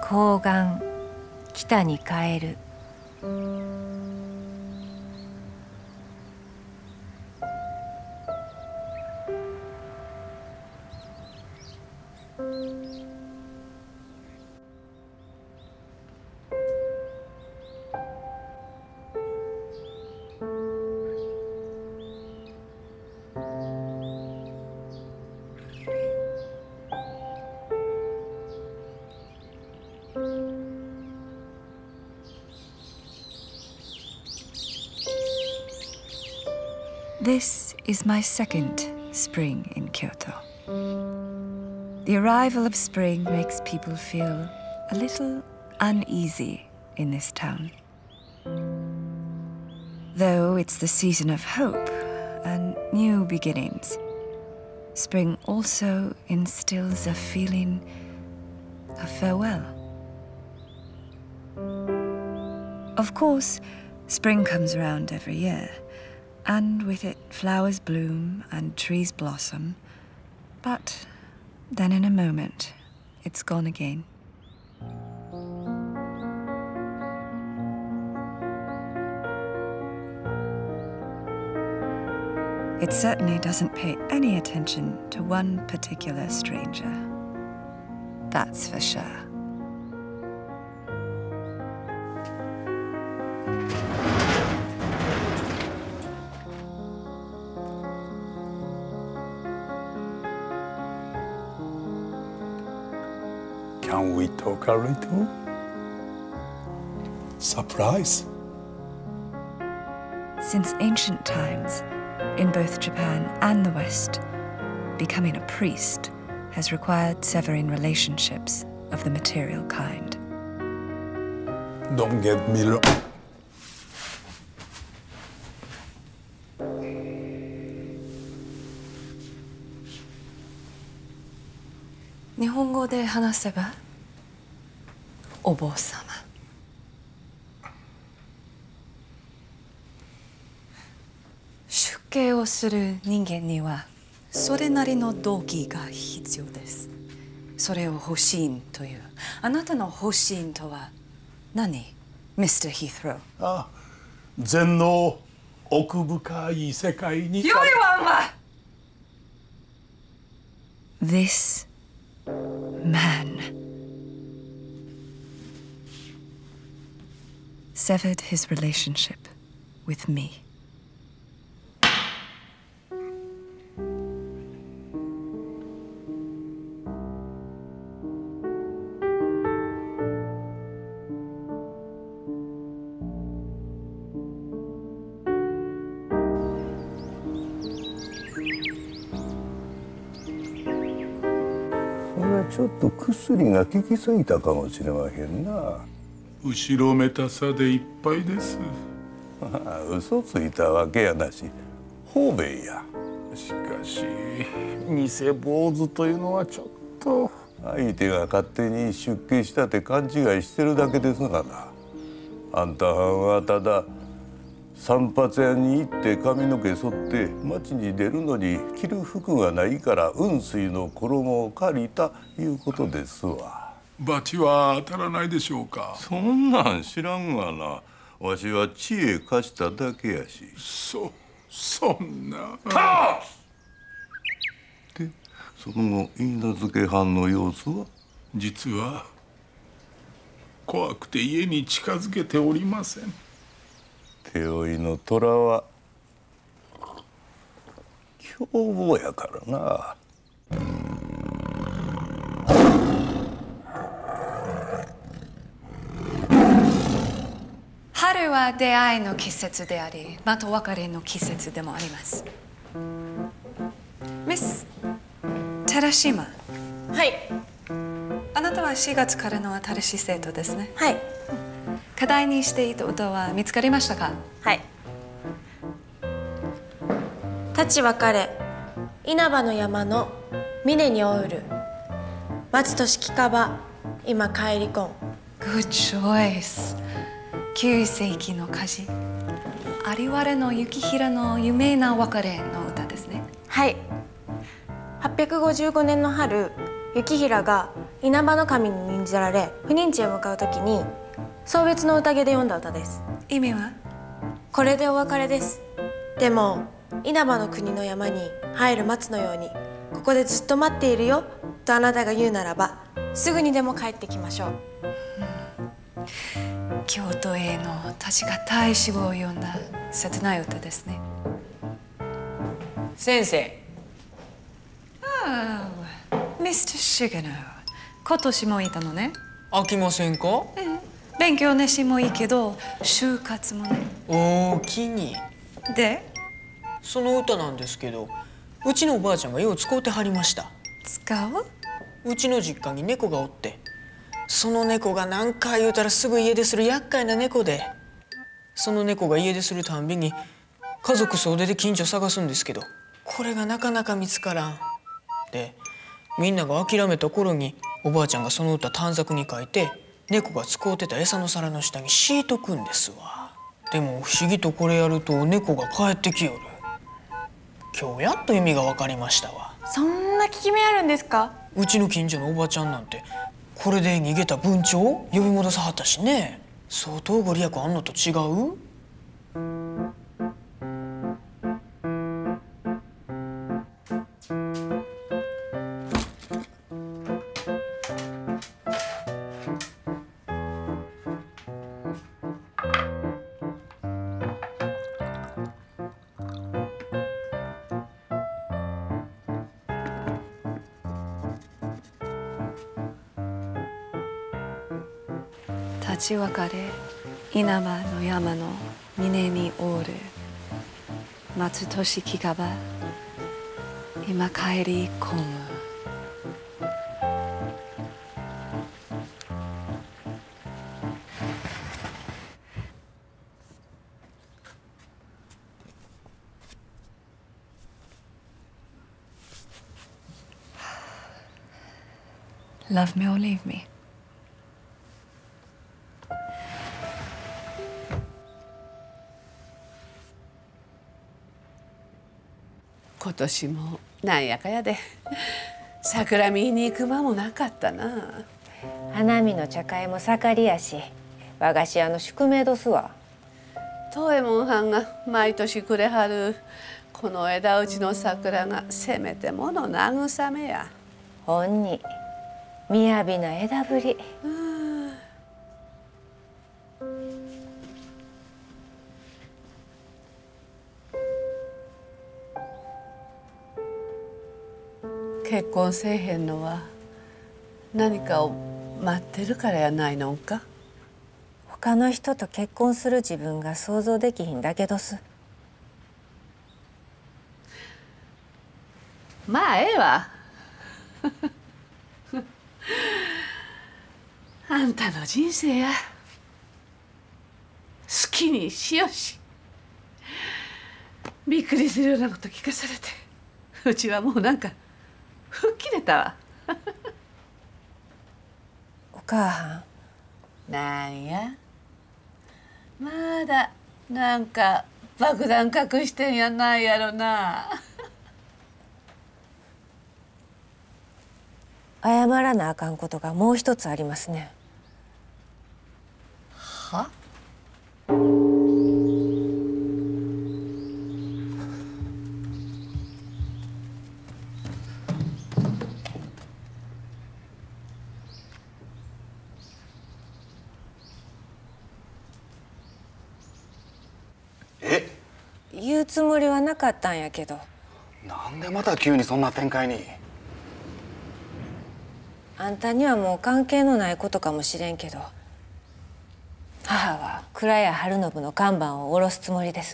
高岸北に帰る。 This is my second spring in Kyoto. The arrival of spring makes people feel a little uneasy in this town. Though it's the season of hope and new beginnings, spring also instills a feeling of farewell. Of course, spring comes around every year, and with it flowers bloom and trees blossom, but then in a moment, it's gone again. It certainly doesn't pay any attention to one particular stranger. That's for sure. Can we talk a little? Surprise. Since ancient times, in both Japan and the West, becoming a priest has required severing relationships of the material kind. Don't get me wrong. 日本語で話せば、お坊様。出家をする人間にはそれなりの動機が必要です。それを欲しいという。あなたの欲しいとは何、Mr. Heathrow？ あ、禅の奥深い世界に。 よいわんは。This man severed his relationship with me. ちょっと薬が効きすぎたかもしれませんな。 後ろめたさでいっぱいです。 嘘ついたわけやなし、方便や。 しかし偽坊主というのはちょっと。 相手が勝手に出家したって勘違いしてるだけですがな。あんたはんはただ散髪屋に行って髪の毛剃って街に出るのに着る服がないから雲水の衣を借りたいうことですわ。 罰は当たらないでしょうか。 そんなん知らんがな。わしは知恵貸しただけやし。 そんな。 で、その後許嫁はんの様子は？ 実は怖くて家に近づけておりません。 手負いの虎は凶暴やからな。 春は出会いの季節であり、また別れの季節でもあります。ミス・寺島。 はい。 あなたは4月からの新しい生徒ですね。 はい。 課題にしていた歌は見つかりましたか？ はい。立ち別れ、稲葉の山の峰におうる。松としきかば、今帰りこん。 Good choice。9世紀の歌人、有原の幸平の有名な別れの歌ですね。 はい。855年の春、 行平が稲葉の神に任じられ不妊地へ向かう時に送別の宴で詠んだ歌です。 意味は？ これでお別れです。でも稲葉の国の山に入る松のようにここでずっと待っているよとあなたが言うならばすぐにでも帰ってきましょう。 京都への確か大志望を読んだ切ない歌ですね。 先生。 ああ、ミスターシゲノ、今年もいたのね。 飽きませんか？ 勉強熱心もいいけど就活もね。 おおきに。 でその歌なんですけど、うちのおばあちゃんがよう使うてはりました。 使う？ うちの実家に猫がおって、その猫が何回言うたらすぐ家出する厄介な猫で、その猫が家出するたんびに家族総出で近所探すんですけど、これがなかなか見つからん。でみんなが諦めた頃におばあちゃんがその歌短冊に書いて猫が使うてた餌の皿の下に敷いとくんですわ。でも不思議とこれやると猫が帰ってきよる。今日やっと意味が分かりましたわ。 そんな効き目あるんですか？ うちの近所のおばちゃんなんてこれで逃げた文鳥を呼び戻さはったしね。相当ご利益あんのと違う？ 立ち別れ稲葉の山の峰におる松年木がば今帰り込む。Love me or leave me. 今年もなんやかやで桜見に行く間もなかったな。 花見の茶会も盛りやし、和菓子屋の宿命どすわ。 藤右衛門はんが毎年くれはるこの枝打ちの桜がせめてもの慰めや。 ほんに雅な枝ぶり。 結婚せえへんのは何かを待ってるからやないのんか。 他の人と結婚する自分が想像できひんだけどす。 まあええわあんたの人生や、好きにしよし。びっくりするようなこと聞かされて、うちはもうなんか吹っ切れたわお母はん、 なんやまだなんか爆弾隠してんやないやろな謝らなあかんことがもう一つありますね。 は？ 言うつもりはなかったんやけど。 なんでまた急にそんな展開に。 あんたにはもう関係のないことかもしれんけど、母は倉谷春信の看板を下ろすつもりです。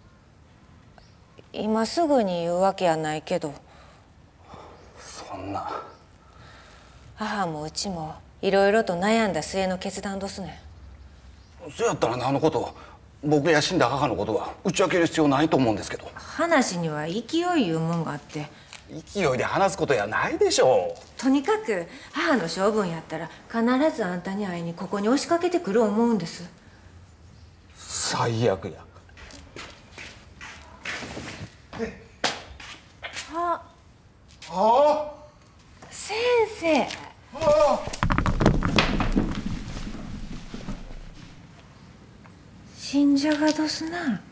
今すぐに言うわけやないけど。 そんな。 母もうちもいろいろと悩んだ末の決断どすねん。 そやったらなあのこと、僕や死んだ母のことは打ち明ける必要ないと思うんですけど。 話には勢いいうもんがあって、 勢いで話すことやないでしょう。 とにかく母の性分やったら必ずあんたに会いにここに押しかけてくる思うんです。 最悪や。 はああ、 先生。 生。信者がどすな。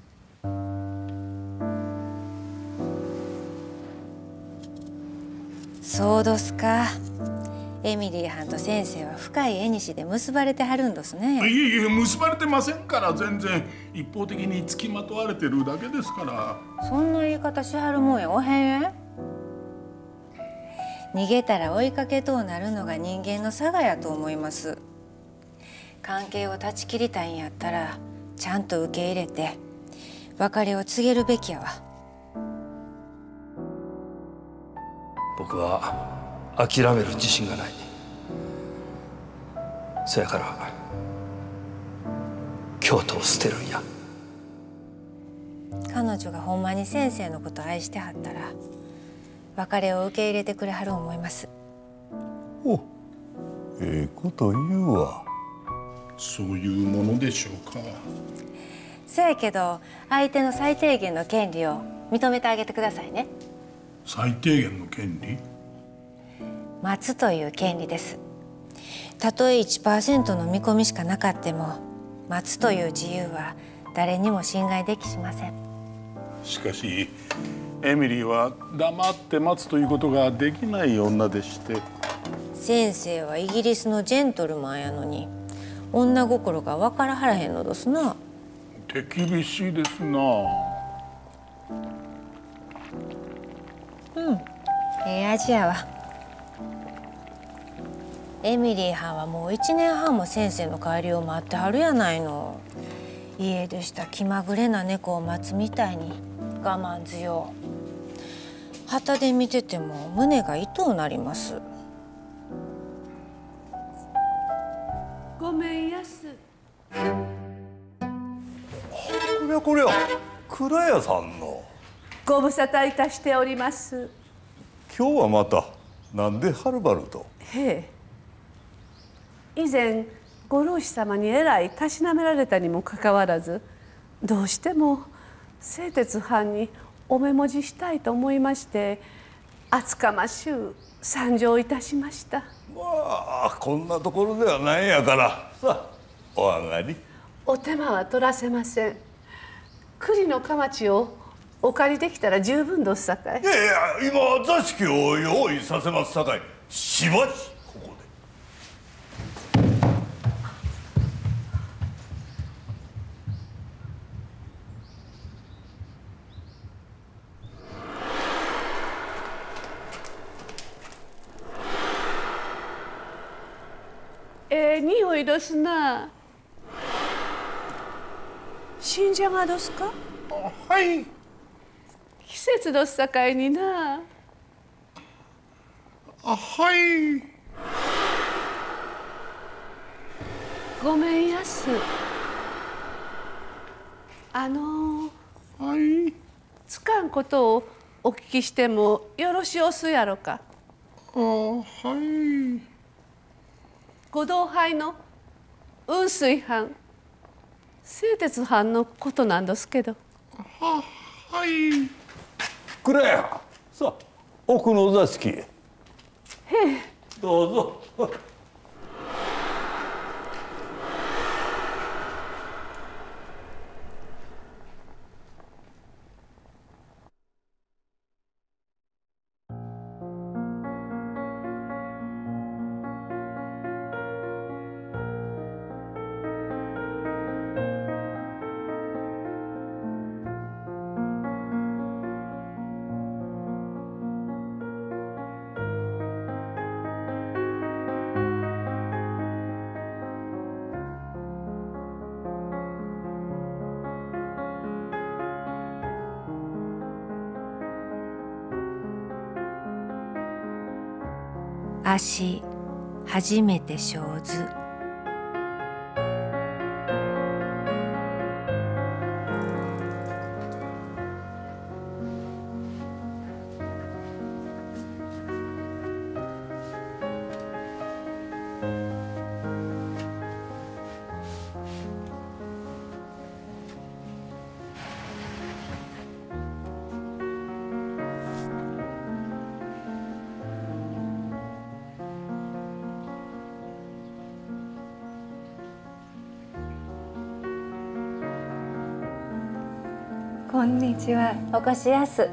そうどすか。エミリーはんと先生は深い縁で結ばれてはるんどすね。 いえ結ばれてませんから。全然一方的につきまとわれてるだけですから。 そんな言い方しはるもんやおへんえ。逃げたら追いかけとうなるのが人間の性やと思います。関係を断ち切りたいんやったらちゃんと受け入れて別れを告げるべきやわ。 僕は諦める自信がない。そやから京都を捨てるんや。 彼女がほんまに先生のこと愛してはったら別れを受け入れてくれはる思います。 お、ええこと言うわ。 そういうものでしょうか。 せやけど相手の最低限の権利を認めてあげてくださいね。 最低限の権利？ 待つという権利です。たとえ 1% の見込みしかなかっても待つという自由は誰にも侵害できしません。 しかしエミリーは黙って待つということができない女でして。 先生はイギリスのジェントルマンやのに女心が分からはらへんのですな。 手厳しいですな。 ええ味やわ。エミリーはんはもう1年半も先生の帰りを待ってはるやないの。家出した気まぐれな猫を待つみたいに我慢強う。旗で見てても胸が痛うなります。 ごめんやす。 こりゃ蔵屋さんの。 ご無沙汰いたしております。 今日はまたなんではるばると。 へえ。以前ご老師様にえらいたしなめられたにもかかわらずどうしても製鉄藩にお目文字したいと思いまして厚かましゅう参上いたしました。 まあこんなところではないやからさあお上がり。 お手間は取らせません。栗のかちをお借りできたら十分どすさかい。 いや今座敷を用意させますさかいしばしここで。匂いどすな。信者がどすか？ はい。 季節どすさかいにな。 はい。 ごめんやす。 はい。 つかんことをお聞きしてもよろしおすやろか。 はい。 ご同輩の雲水藩製鉄藩のことなんですけど。 はい。 蔵屋さあ奥のお座敷へ。 へえ。 どうぞ。 足初めて生ず。 こんにちは。 おこしやす。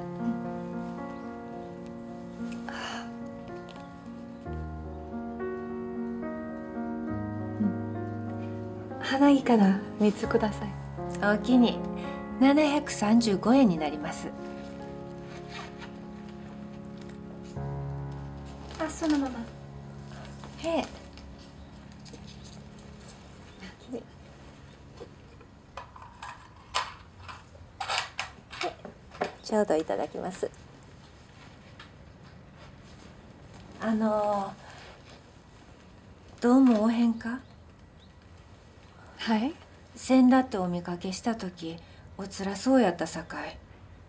花いかだ3つください。 おおきに735円になります。 あ、そのまま。 へえ。ちょうどいただきます。どうもおへんか。 はい。 せんだってお見かけした時おつらそうやったさかい。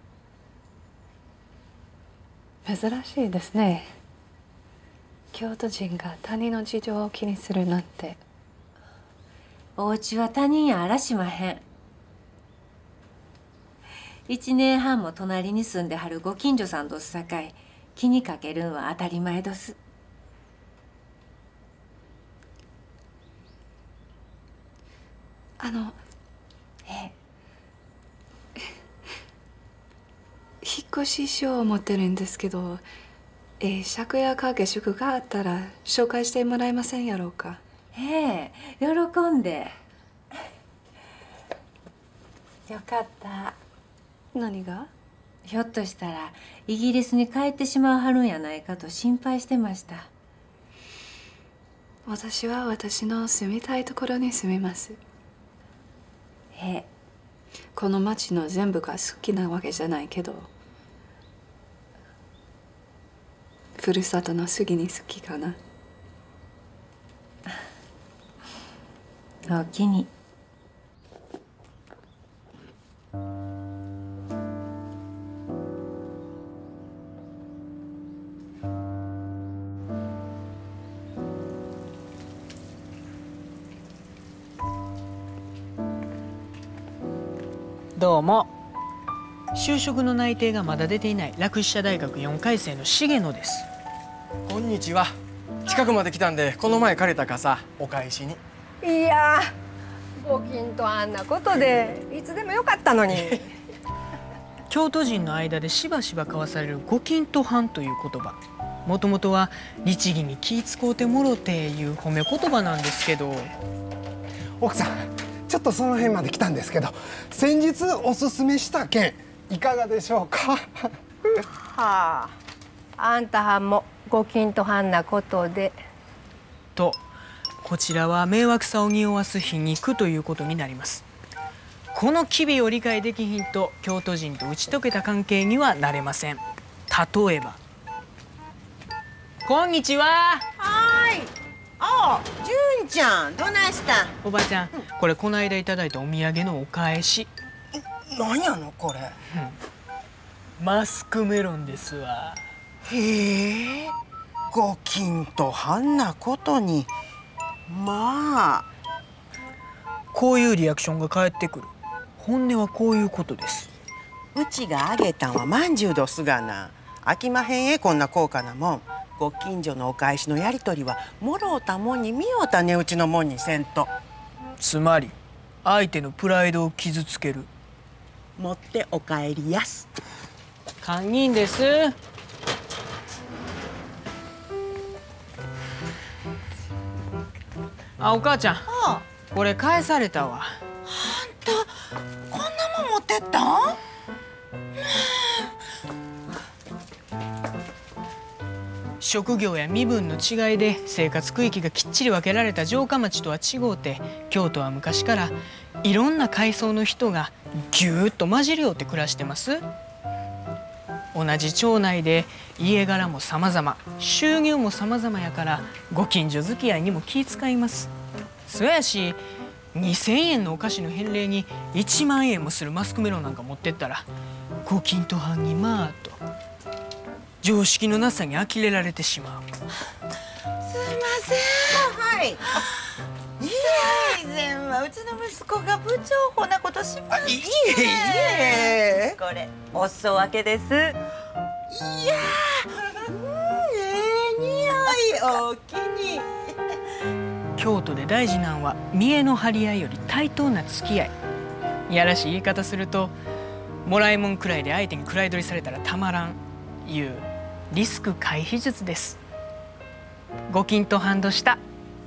珍しいですね。京都人が他人の事情を気にするなんて。 お家は他人やあらしまへん。1年半も隣に住んではるご近所さんどすさかい気にかけるんは当たり前どす。 引っ越ししよう思ってるんですけど、借家か下宿があったら紹介してもらえませんやろうか。 ええ、喜んで。よかった。 何が？ ひょっとしたらイギリスに帰ってしまわはるんやないかと心配してました。 私は私の住みたいところに住みます。この町の全部が好きなわけじゃないけど、ふるさとの杉に好きかな。 おおきに。 どうも。就職の内定がまだ出ていない洛士社大学4回生の重野です。 こんにちは。近くまで来たんでこの前借りた傘お返しに。 いやご近とあんなことでいつでもよかったのに。 京都人の間でしばしば交わされるご近と藩という言葉、もともとは律儀に気使うてもろていう褒め言葉なんですけど、 奥さんちょっとその辺まで来たんですけど、先日おすすめした件いかがでしょうか。 はあ、あんたはんもご近とはんなことで。 とこちらは迷惑さを匂わす皮肉ということになります。この機微を理解できひんと京都人と打ち解けた関係にはなれません。例えば、こんにちは。 はい。ああ、純ちゃん、どないした？ おばちゃん、これこの間いただいたお土産のお返し。 何やのこれ？ マスクメロンですわ。 へえ、ご近とはんなことに。まあ、 こういうリアクションが返ってくる。本音はこういうことです。 うちがあげたんはまんじゅうどすがな。飽きまへんえ、こんな高価なもん。ご近所のお返しのやり取りはもろうたもんに見ようた値打ちのもんにせんと。 つまり相手のプライドを傷つける。 持ってお帰りやす。 堪忍です。あ、お母ちゃん、これ返されたわ。 あんたこんなもん持ってったん？ 職業や身分の違いで生活区域がきっちり分けられた城下町とは違うて、京都は昔からいろんな階層の人がぎゅーっと混じり合って暮らしてます。同じ町内で家柄も様々、収入も様々やから、ご近所付き合いにも気遣います。そやし、2000円のお菓子の返礼に1万円もするマスクメロンなんか持ってったら、ご近所藩にまあと常識のなさに呆れられてしまう。 すいません。はい。いや、以前はうちの息子が部長こんなことしまして。いえ。これお裾分けです。いや、似合いおおきに。 京都で大事なんは見栄の張り合いより対等な付き合い。いやらしい言い方すると、 もらいもんくらいで相手にくらい取りされたらたまらんいうリスク回避術です。ご金とハンドした。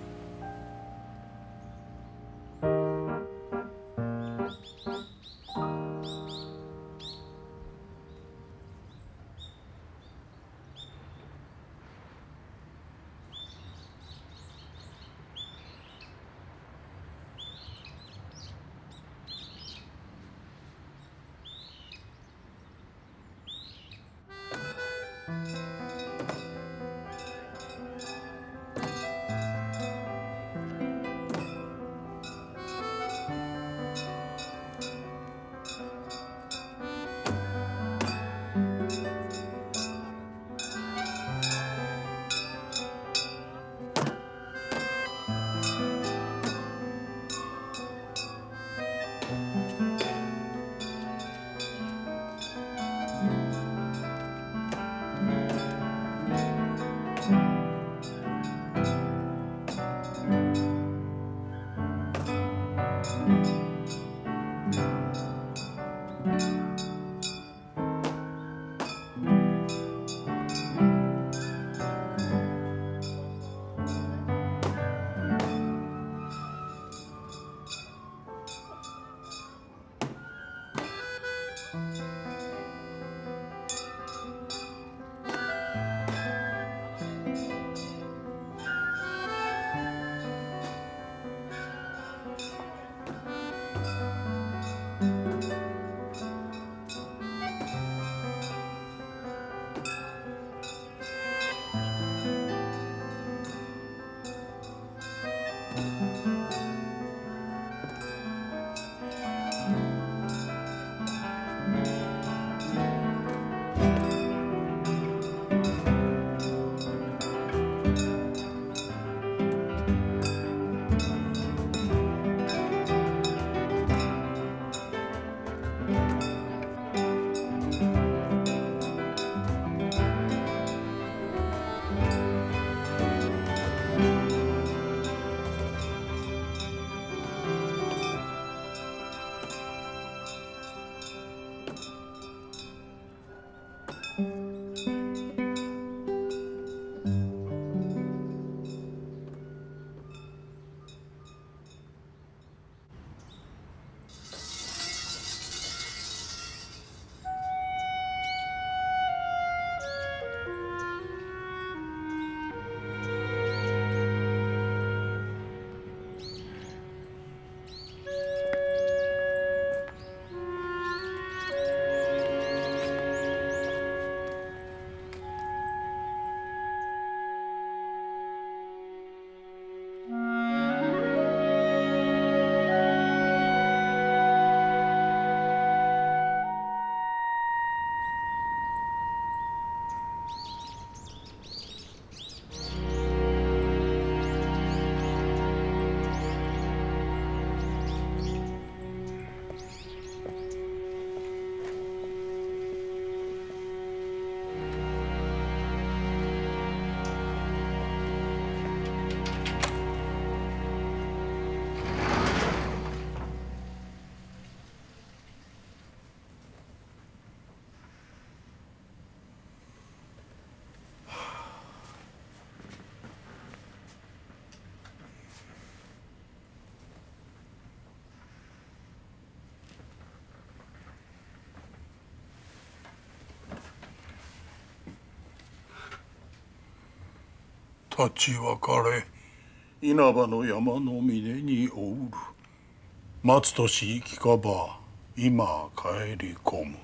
立ち別れ稲葉の山の峰におる松とし聞かば今帰り込む。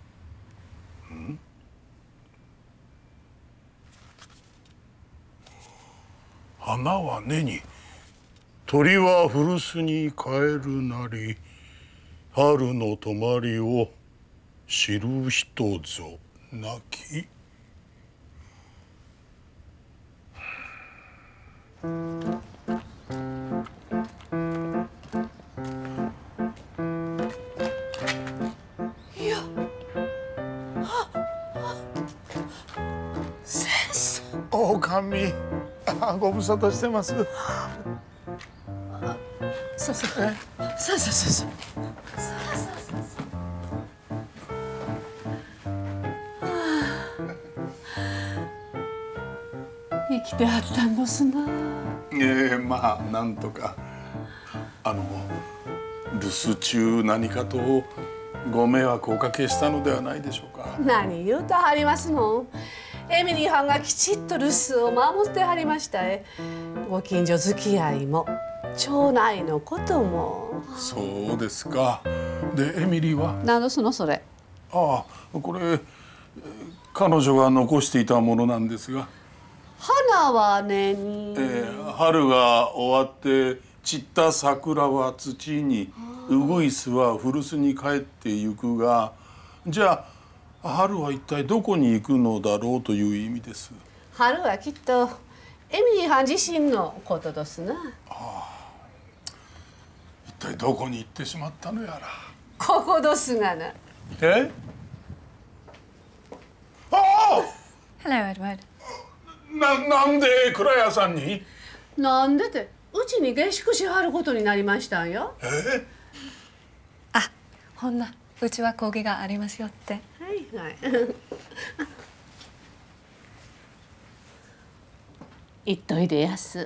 花は根に鳥は古巣に帰るなり春の泊まりを知る人ぞなき。おかみ、ご無沙汰してます。 そう。 生きてはったんですな。 まあなんとか留守中何かとご迷惑をおかけしたのではないでしょうか。 何言うたはりますの。エミリーはんがきちっと留守を守ってはりました。ご近所付き合いも町内のことも。 そうですか。でエミリーは何のそれ。 ああ、これ彼女が残していたものなんですが。 花はねに、 春が終わって散った桜は土に、ウグイスは古巣に帰ってゆくが、じゃあ春は一体どこに行くのだろうという意味です。 春はきっとエミリーはん自身のことですな。 一体どこに行ってしまったのやら。 ここですがな。 ああ Hello, Edward. なんで倉屋さんに？ なんでてうちに下宿しはることになりましたんよ。 あ、ほんなうちは講義がありますよって。 はいはい。言っといでやす。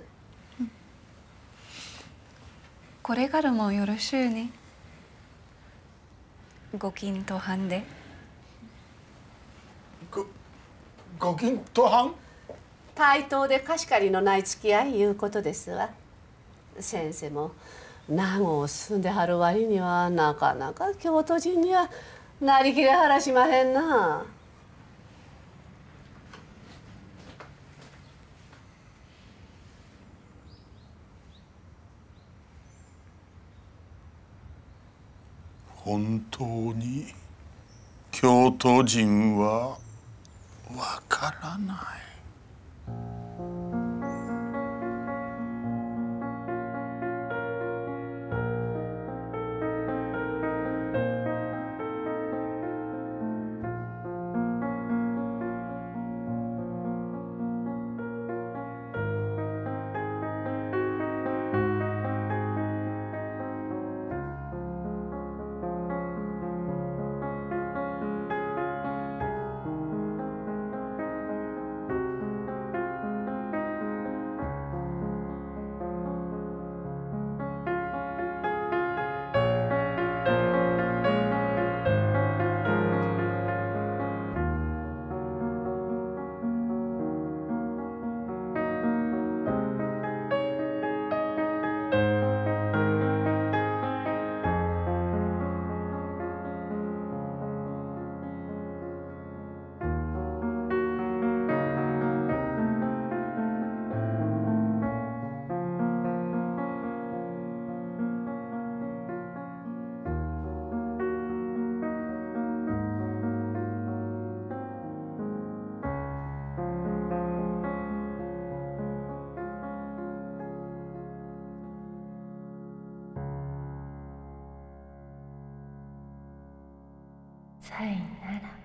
これからもよろしゅうに。ご近所藩で。 ご近所藩？ 対等で貸し借りのない付き合いいうことですわ。先生も名護を住んではる割にはなかなか京都人にはなりきれはらしまへんな。 本当に京都人はわからない。 さよなら。